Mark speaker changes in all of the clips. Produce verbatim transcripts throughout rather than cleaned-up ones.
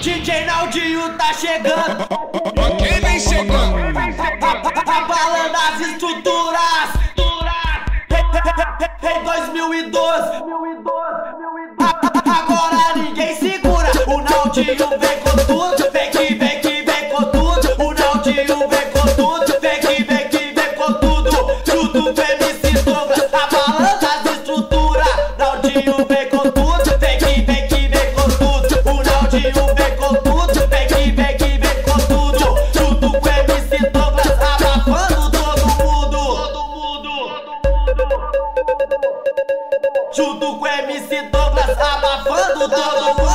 Speaker 1: D J Naldinho tá chegando.
Speaker 2: Quem vem chegando?
Speaker 1: Abalando as estruturas. Em dois mil e doze. Agora ninguém segura. O Naldinho vem com tudo. Vem que vem que vem com tudo. O Naldinho vem com tudo. Vem que vem que vem com tudo. Junto com M C Douglas, abalando as estruturas. Naldinho vem com tudo. Vem que vem que vem com tudo. O Naldinho vem com tudo. Vem que vem que vem com tudo. Junto com M C Douglas, abafando todo mundo. Todo mundo. Junto com M C Douglas, abafando todo mundo.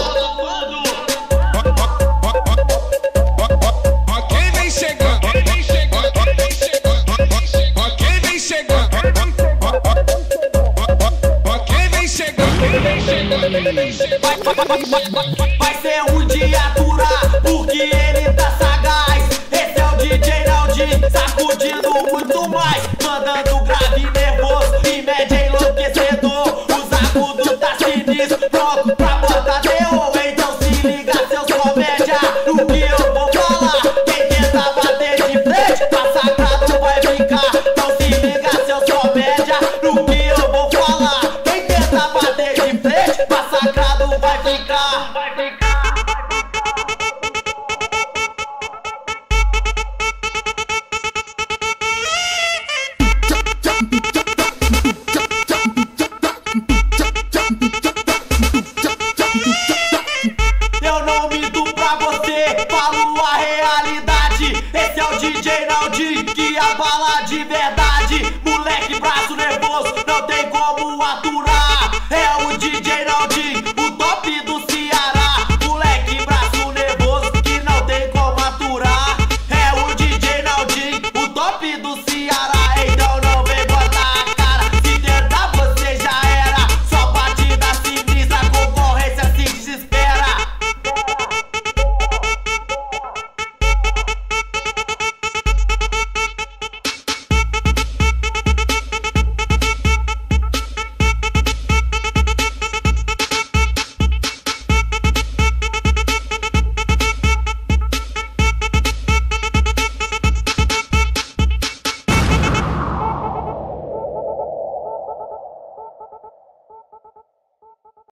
Speaker 2: Quem vem chegando? Quem vem chegando? Quem vem chegando? Quem vem chegando?
Speaker 1: Vai, vai, vai, vai, vai ser um dia durar, porque ele tá sagaz. Esse é o D J Naldinho, sacudindo muito mais, mandando grave nervoso e média enlouquecedor. Os agudos tá sinistro, pronto pra botar terror. Então se liga, seus comédia, no que eu vou falar. Quem tenta bater de frente, massacrado vai ficar. Então se liga, seus comédia, no que eu vou falar. Quem tenta bater de frente, massacrado vai ficar.